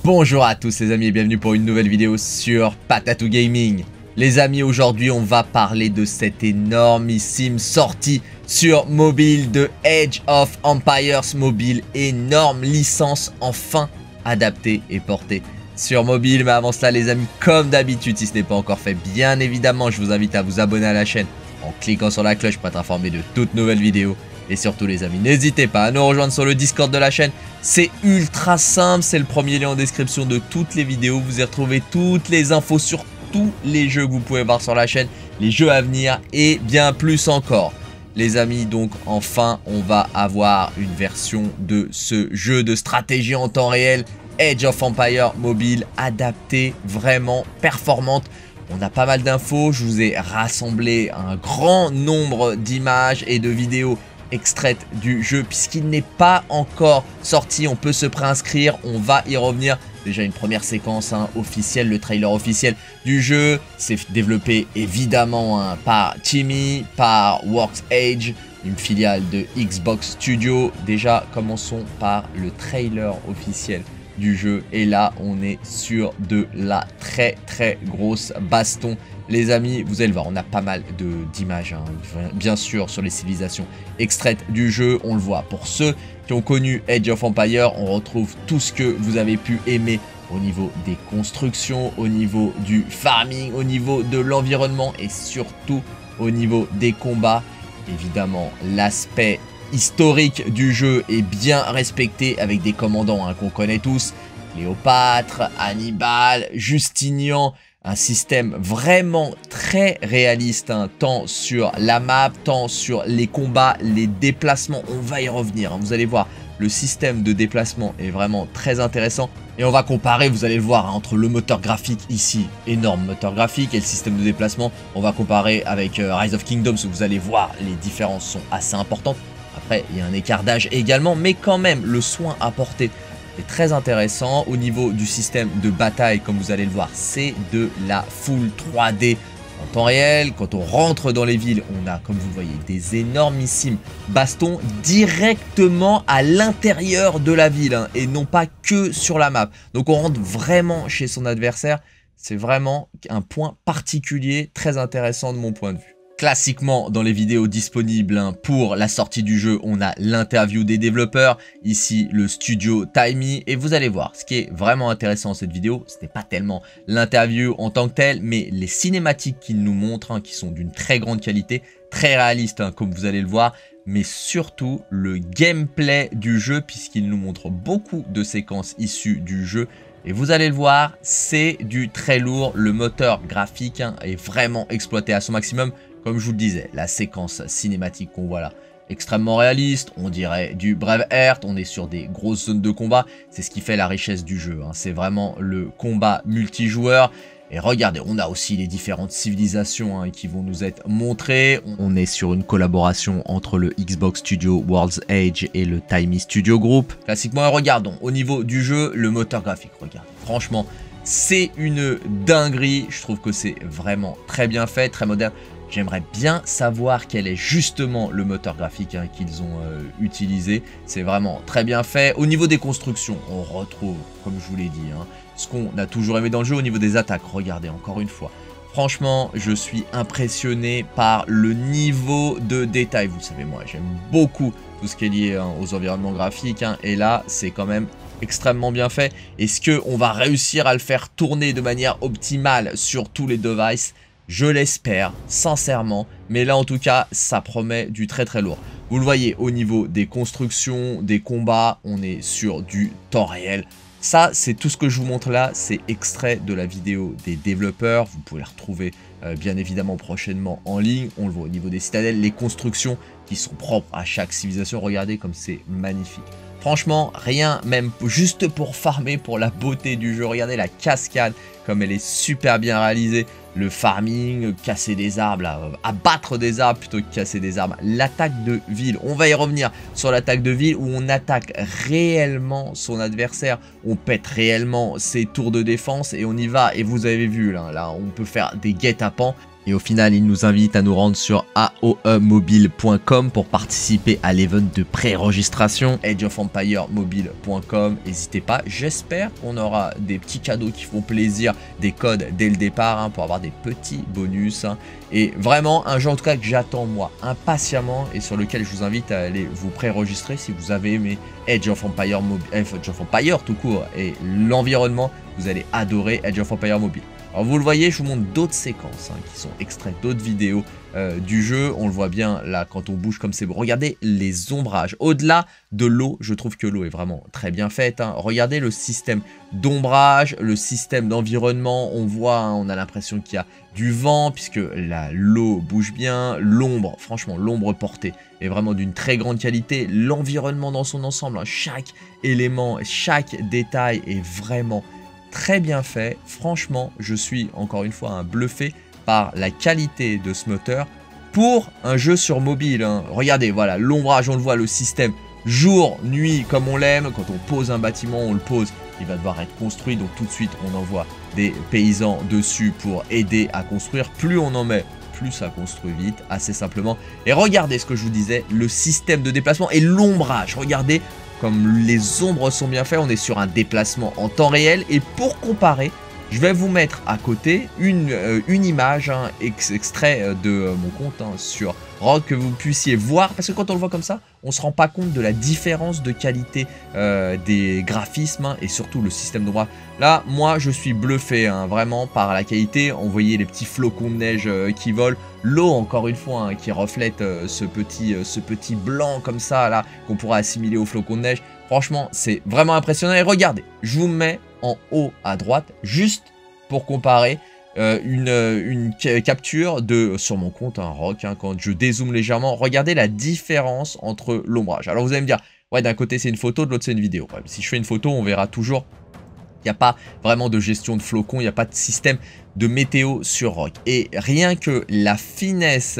Bonjour à tous les amis et bienvenue pour une nouvelle vidéo sur Patatou Gaming. Les amis, aujourd'hui on va parler de cette énormissime sortie sur mobile de Age of Empires mobile. Énorme licence enfin adaptée et portée sur mobile. Mais avant cela les amis, comme d'habitude, si ce n'est pas encore fait, bien évidemment je vous invite à vous abonner à la chaîne en cliquant sur la cloche pour être informé de toutes nouvelles vidéos. Et surtout les amis, n'hésitez pas à nous rejoindre sur le Discord de la chaîne. C'est ultra simple, c'est le premier lien en description de toutes les vidéos. Vous y retrouvez toutes les infos sur tous les jeux que vous pouvez voir sur la chaîne, les jeux à venir et bien plus encore. Les amis, donc enfin on va avoir une version de ce jeu de stratégie en temps réel, Age of Empires mobile, adaptée, vraiment performante. On a pas mal d'infos, je vous ai rassemblé un grand nombre d'images et de vidéos extraite du jeu puisqu'il n'est pas encore sorti. On peut se préinscrire, on va y revenir. Déjà une première séquence officielle, le trailer officiel du jeu. C'est développé évidemment par Timmy, par Works Age, une filiale de Xbox Studio. Déjà commençons par le trailer officiel du jeu et là on est sur de la très grosse baston. Les amis, vous allez le voir, on a pas mal d'images, bien sûr, sur les civilisations extraites du jeu. On le voit, pour ceux qui ont connu Age of Empires, on retrouve tout ce que vous avez pu aimer au niveau des constructions, au niveau du farming, au niveau de l'environnement et surtout au niveau des combats. Évidemment, l'aspect historique du jeu est bien respecté avec des commandants qu'on connaît tous. Cléopâtre, Hannibal, Justinian. Un système vraiment très réaliste, tant sur la map, tant sur les combats, les déplacements. On va y revenir, vous allez voir, le système de déplacement est vraiment très intéressant. Et on va comparer, vous allez le voir, entre le moteur graphique ici, énorme moteur graphique, et le système de déplacement. On va comparer avec Rise of Kingdoms, où vous allez voir, les différences sont assez importantes. Après, il y a un écart d'âge également, mais quand même, le soin apporté est très intéressant. Au niveau du système de bataille, comme vous allez le voir, c'est de la full 3D en temps réel. Quand on rentre dans les villes, on a, comme vous le voyez, des énormissimes bastons directement à l'intérieur de la ville, et non pas que sur la map. Donc on rentre vraiment chez son adversaire. C'est vraiment un point particulier, très intéressant de mon point de vue. Classiquement, dans les vidéos disponibles pour la sortie du jeu, on a l'interview des développeurs, ici le studio Timmy, et vous allez voir, ce qui est vraiment intéressant dans cette vidéo, ce n'est pas tellement l'interview en tant que telle, mais les cinématiques qu'ils nous montrent, qui sont d'une très grande qualité, très réalistes, comme vous allez le voir, mais surtout le gameplay du jeu, puisqu'il nous montre beaucoup de séquences issues du jeu. Et vous allez le voir, c'est du très lourd, le moteur graphique est vraiment exploité à son maximum. Comme je vous le disais, la séquence cinématique qu'on voit là, extrêmement réaliste, on dirait du Braveheart, on est sur des grosses zones de combat, c'est ce qui fait la richesse du jeu, c'est vraiment le combat multijoueur. Et regardez, on a aussi les différentes civilisations qui vont nous être montrées. On est sur une collaboration entre le Xbox Studio World's Age et le Timmy Studio Group. Classiquement, regardons, au niveau du jeu, le moteur graphique, regardez, franchement, c'est une dinguerie. Je trouve que c'est vraiment très bien fait, très moderne. J'aimerais bien savoir quel est justement le moteur graphique qu'ils ont utilisé. C'est vraiment très bien fait. Au niveau des constructions, on retrouve, comme je vous l'ai dit, ce qu'on a toujours aimé dans le jeu au niveau des attaques. Regardez, encore une fois. Franchement, je suis impressionné par le niveau de détail. Vous savez, moi, j'aime beaucoup tout ce qui est lié aux environnements graphiques. Et là, c'est quand même extrêmement bien fait. Est-ce qu'on va réussir à le faire tourner de manière optimale sur tous les devices ? Je l'espère, sincèrement, mais là en tout cas, ça promet du très lourd. Vous le voyez, au niveau des constructions, des combats, on est sur du temps réel. Ça, c'est tout ce que je vous montre là, c'est extrait de la vidéo des développeurs. Vous pouvez la retrouver bien évidemment prochainement en ligne. On le voit au niveau des citadelles, les constructions qui sont propres à chaque civilisation. Regardez comme c'est magnifique. Franchement, rien, même juste pour farmer, pour la beauté du jeu. Regardez la cascade, comme elle est super bien réalisée. Le farming, casser des arbres, là, abattre des arbres plutôt que casser des arbres. L'attaque de ville, on va y revenir sur l'attaque de ville où on attaque réellement son adversaire. On pète réellement ses tours de défense et on y va. Et vous avez vu, là on peut faire des guet-apens. Et au final, il nous invite à nous rendre sur aoemobile.com pour participer à l'event de pré-registration, ageofempiremobile.com. N'hésitez pas, j'espère qu'on aura des petits cadeaux qui font plaisir, des codes dès le départ pour avoir des petits bonus. Et vraiment, un jeu en tout cas que j'attends moi impatiemment et sur lequel je vous invite à aller vous pré-registrer si vous avez aimé Age of Empire tout court et l'environnement, vous allez adorer Age of Empire Mobile. Alors vous le voyez, je vous montre d'autres séquences qui sont extraits d'autres vidéos du jeu. On le voit bien là quand on bouge comme c'est beau. Regardez les ombrages. Au-delà de l'eau, je trouve que l'eau est vraiment très bien faite. Regardez le système d'ombrage, le système d'environnement. On voit, on a l'impression qu'il y a du vent puisque l'eau bouge bien. L'ombre, franchement, l'ombre portée est vraiment d'une très grande qualité. L'environnement dans son ensemble, chaque élément, chaque détail est vraiment très bien fait. Franchement, je suis encore une fois bluffé par la qualité de ce moteur pour un jeu sur mobile. Regardez, voilà, l'ombrage, on le voit, le système jour, nuit, comme on l'aime. Quand on pose un bâtiment, on le pose, il va devoir être construit. Donc tout de suite, on envoie des paysans dessus pour aider à construire. Plus on en met, plus ça construit vite, assez simplement. Et regardez ce que je vous disais, le système de déplacement et l'ombrage. Regardez comme les ombres sont bien faites, on est sur un déplacement en temps réel. Et pour comparer, je vais vous mettre à côté une image, extrait de mon compte sur Rock, que vous puissiez voir. Parce que quand on le voit comme ça, on ne se rend pas compte de la différence de qualité des graphismes et surtout le système d'ombrage. Là, moi, je suis bluffé vraiment par la qualité. On voyait les petits flocons de neige qui volent. L'eau, encore une fois, qui reflète ce petit blanc comme ça, là, qu'on pourra assimiler aux flocons de neige. Franchement, c'est vraiment impressionnant. Et regardez, je vous mets en haut à droite, juste pour comparer une capture sur mon compte Rock, quand je dézoome légèrement. Regardez la différence entre l'ombrage. Alors vous allez me dire, ouais, d'un côté c'est une photo, de l'autre c'est une vidéo. Ouais, si je fais une photo, on verra toujours. Il n'y a pas vraiment de gestion de flocons, il n'y a pas de système de météo sur Rock. Et rien que la finesse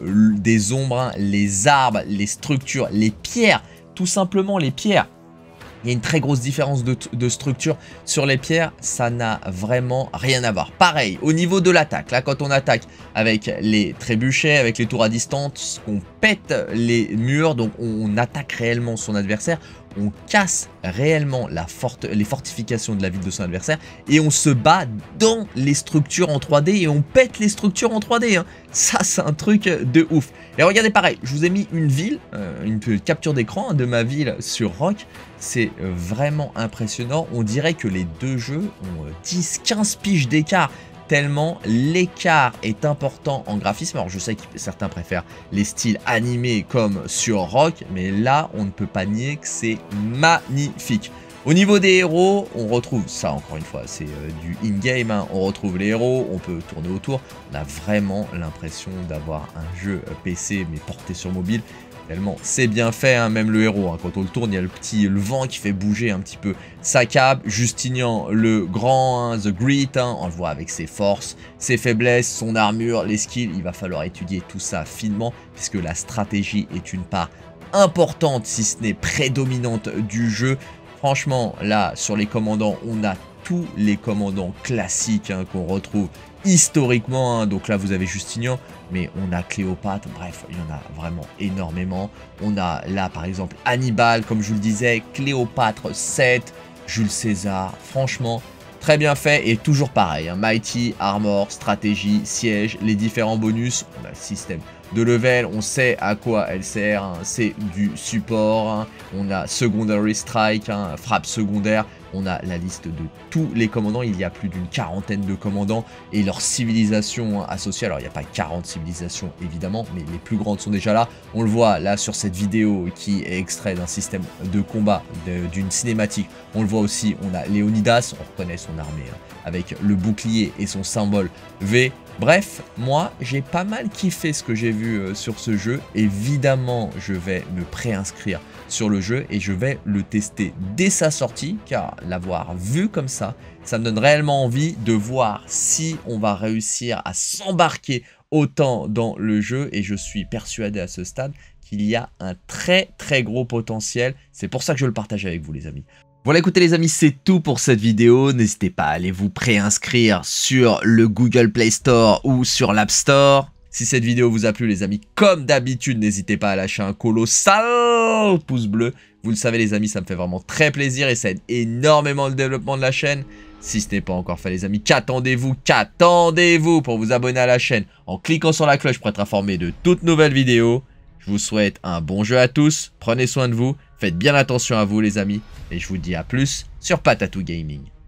des ombres, les arbres, les structures, les pierres, tout simplement les pierres. Il y a une très grosse différence de structure sur les pierres, ça n'a vraiment rien à voir. Pareil, au niveau de l'attaque, là quand on attaque avec les trébuchets, avec les tours à distance, on pète les murs, donc on attaque réellement son adversaire, on casse réellement les fortifications de la ville de son adversaire et on se bat dans les structures en 3D et on pète les structures en 3D. Ça, c'est un truc de ouf. Et regardez, pareil, je vous ai mis une ville, une capture d'écran de ma ville sur Rock. C'est vraiment impressionnant. On dirait que les deux jeux ont 10-15 piges d'écart, tellement l'écart est important en graphisme. Alors je sais que certains préfèrent les styles animés comme sur Rock, mais là on ne peut pas nier que c'est magnifique. Au niveau des héros, on retrouve ça, encore une fois, c'est du in-game, on retrouve les héros, on peut tourner autour. On a vraiment l'impression d'avoir un jeu PC mais porté sur mobile. Tellement c'est bien fait, même le héros, quand on le tourne, il y a le vent qui fait bouger un petit peu sa cape. Justinian le grand, The Great, on le voit avec ses forces, ses faiblesses, son armure, les skills. Il va falloir étudier tout ça finement puisque la stratégie est une part importante, si ce n'est prédominante du jeu. Franchement, là, sur les commandants, on a tous les commandants classiques qu'on retrouve historiquement. Donc là, vous avez Justinian, mais on a Cléopâtre. Bref, il y en a vraiment énormément. On a là, par exemple, Hannibal, comme je vous le disais, Cléopâtre 7, Jules César. Franchement, très bien fait et toujours pareil. Mighty, Armor, Stratégie, Siège, les différents bonus. On a le système de level, on sait à quoi elle sert, c'est du support, on a Secondary Strike, frappe secondaire, on a la liste de tous les commandants, il y a plus d'une quarantaine de commandants et leurs civilisations associées. Alors il n'y a pas 40 civilisations évidemment, mais les plus grandes sont déjà là. On le voit là sur cette vidéo qui est extrait d'un système de combat, d'une cinématique. On le voit aussi, on a Léonidas, on reconnaît son armée avec le bouclier et son symbole V. Bref, moi, j'ai pas mal kiffé ce que j'ai vu sur ce jeu. Évidemment, je vais me préinscrire sur le jeu et je vais le tester dès sa sortie, car l'avoir vu comme ça, ça me donne réellement envie de voir si on va réussir à s'embarquer autant dans le jeu. Et je suis persuadé à ce stade qu'il y a un très gros potentiel. C'est pour ça que je le partage avec vous, les amis. Voilà, écoutez les amis, c'est tout pour cette vidéo. N'hésitez pas à aller vous préinscrire sur le Google Play Store ou sur l'App Store. Si cette vidéo vous a plu les amis, comme d'habitude, n'hésitez pas à lâcher un colossal pouce bleu. Vous le savez les amis, ça me fait vraiment très plaisir et ça aide énormément le développement de la chaîne. Si ce n'est pas encore fait les amis, qu'attendez-vous pour vous abonner à la chaîne en cliquant sur la cloche pour être informé de toutes nouvelles vidéos. Je vous souhaite un bon jeu à tous, prenez soin de vous, faites bien attention à vous les amis, et je vous dis à plus sur Patatou Gaming.